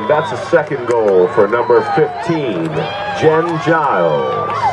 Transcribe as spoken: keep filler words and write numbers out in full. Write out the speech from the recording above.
that's a second goal for number fifteen, Jen Giles.